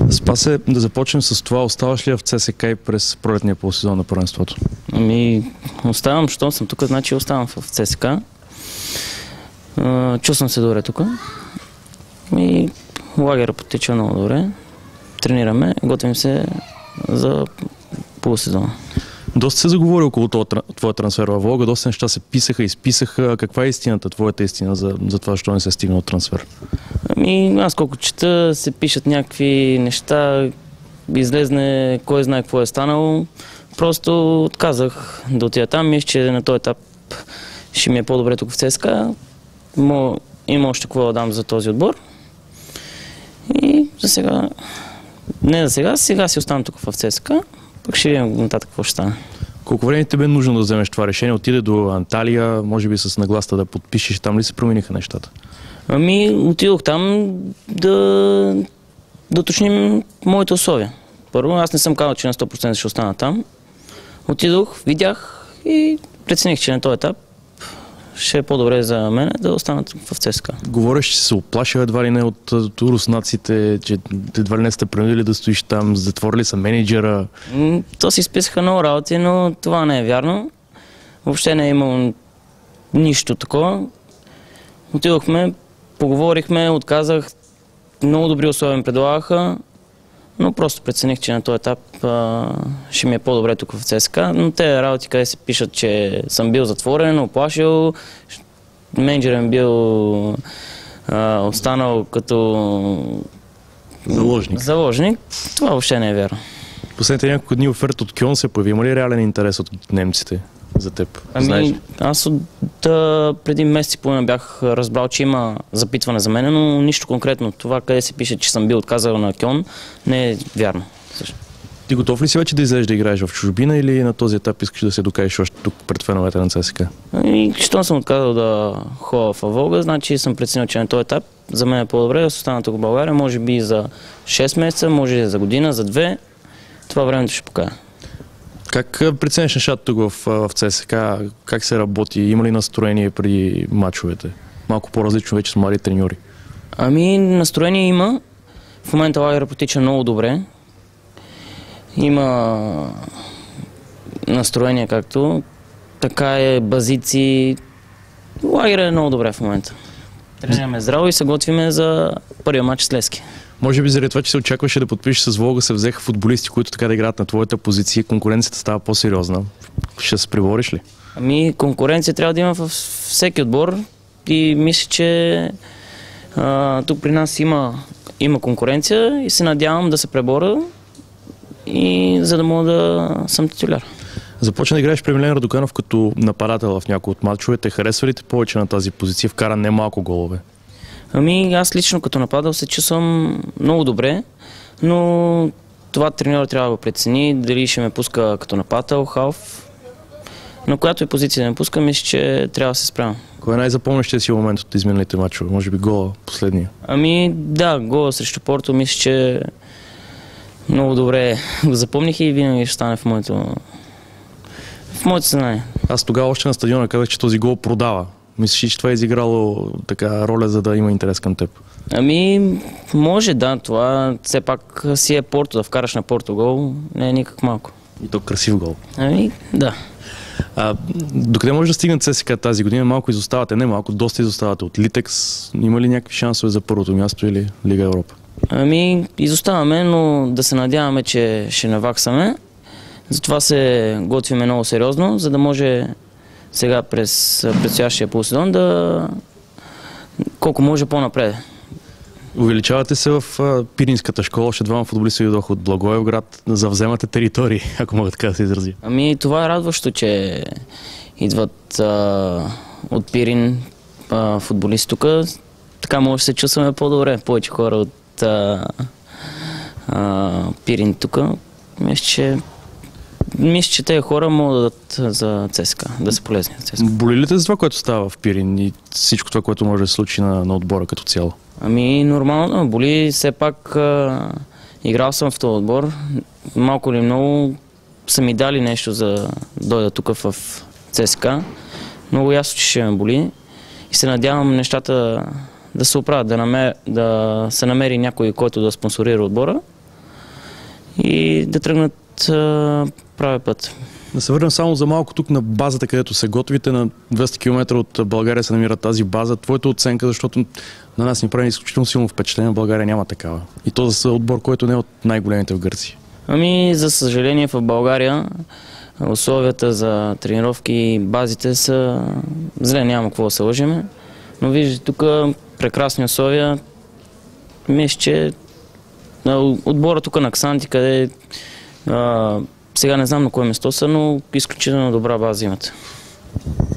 Спасе, да започнем с това. Оставаш ли в ЦСКА и през пролетния полусезон на първенството? Ами, оставам, щом съм тук, значи оставам в ЦСКА. Чувствам се добре тук. И лагера потече много добре. Тренираме, готвим се за полусезона. Доста се заговори около твоя трансфер във Волга, доста неща се писаха, изписаха. Каква е истината, твоята истина за това, защо не се стигна от трансфер? Ами, аз колко чета, се пишат някакви неща, излезне кой знае какво е станало. Просто отказах да отида там. Мисля, че на този етап ще ми е по-добре тук в ЦСКА. Има още какво да дам за този отбор. И за сега, не за сега, сега си оставам тук в ЦСКА. Пък ще видим нататък какво ще стане. Колко време тебе е нужно да вземеш това решение? Отиде до Анталия, може би с нагласта да подпишеш, там ли се промениха нещата? Ами, отидох там да уточним моите условия. Първо, аз не съм казал, че на 100% ще остана там. Отидох, видях и прецених, че на този етап ще е по-добре за мен да остана в ЦСКА. Говориш, че се оплашил едва ли не от руснаците, че едва ли не сте принудили да стоиш там, затворили са менеджера. То си изписаха много работи, но това не е вярно. Въобще не е имало нищо такова. Отидохме, поговорихме, отказах, много добри условия ми предлагаха, но просто прецених, че на този етап ще ми е по-добре тук в ЦСКА. Но те работи, къде се пишат, че съм бил затворен, оплашил, менеджерът ми бил останал като заложник. Това въобще не е вярно. Последните няколко дни оферта от Кьон се появи. Има ли реален интерес от немците за теб? Ами, аз преди месец и половина бях разбрал, че има запитване за мен, но нищо конкретно. Това, къде се пише, че съм бил отказал на Кьон, не е вярно. Ти готов ли си вече да излезеш да играеш в чужбина или на този етап искаш да се докажеш още тук пред феновете на ЦСКА? Ами, щом съм отказал да ходя в Волга, значи съм преценил, че на този етап за мен е по-добре да се остана тук в България, може би за 6 месеца, може и за година, за 2. Това времето ще покажа. Как прецениш нещата тук в ЦСКА? Как се работи? Има ли настроение при мачовете? Малко по-различно вече с млади треньори. Ами, настроение има. В момента лагера протича много добре. Има настроение както. Така е, базици. Лагера е много добре в момента. Тренираме здраво и се готвиме за първия матч с Левски. Може би заради това, че се очакваше да подпишеш с Волга, се взеха футболисти, които така да играят на твоята позиция. Конкуренцията става по-сериозна. Ще се пребориш ли? Ами, конкуренция трябва да има във всеки отбор и мисля, че тук при нас има конкуренция и се надявам да се преборя и за да мога да съм титуляр. Започна да играеш при Милен Радоканов като нападател в някои от матчовете. Харесва ли те повече на тази позиция? Вкара немалко голове. Ами аз лично като нападал се чувствам много добре, но това треньор трябва да го прецени, дали ще ме пуска като нападател, халф. На която и позиция да ме пуска, мисля, че трябва да се справям. Кой е най-запомнящия си момент от изминалите матчове? Може би гола, последния? Ами да, гола срещу Порто, мисля, че много добре го запомних и винаги ще стане в моето съзнание. Аз тогава още на стадиона казах, че този гол продава. Мислиш ли, че това е изиграло така роля, за да има интерес към теб? Ами, може да, това все пак си е Порто, да вкараш на Порто гол, не е никак малко. И то красив гол. Ами, да. Докъде може да стигне ЦСКА тази година? Малко изоставате, не малко, доста изоставате от Литекс. Има ли някакви шансове за първото място или Лига Европа? Ами, изоставаме, но да се надяваме, че ще наваксаме. Затова се готвиме много сериозно, за да може сега през предстоящия полусезон да колко може по-напред. Увеличавате се в Пиринската школа, още двама футболисти дойдоха от Благоевград, завземате територии, ако мога така да се изрази. Ами това е радващо, че идват от Пирин футболисти тук. Така може да се чувстваме по-добре, повече хора от Пирин тук. Мисля, че тези хора могат да дадат за ЦСКА, да са полезни за ЦСКА. Боли ли те за това, което става в Пирин и всичко това, което може да се случи на отбора като цяло? Ами нормално, боли. Все пак играл съм в този отбор. Малко или много са ми дали нещо за да дойда тук в ЦСКА. Много ясно, че ще ме боли. И се надявам нещата да се оправят, да се намери някой, който да спонсорира отбора и да тръгнат правия път. Да се върнем само за малко тук на базата, където се готвите. На 200 км от България се намира тази база. Твоята оценка, защото на нас ни прави изключително силно впечатление, в България няма такава. И то за отбор, който не е от най-големите в Гърция. Ами, за съжаление в България условията за тренировки и базите са зле, няма какво да се лъжиме. Но виждате тук прекрасни условия. Мисля, че отбора тук на Ксанти, къде сега не знам на кое место са, но изключително добра база имат.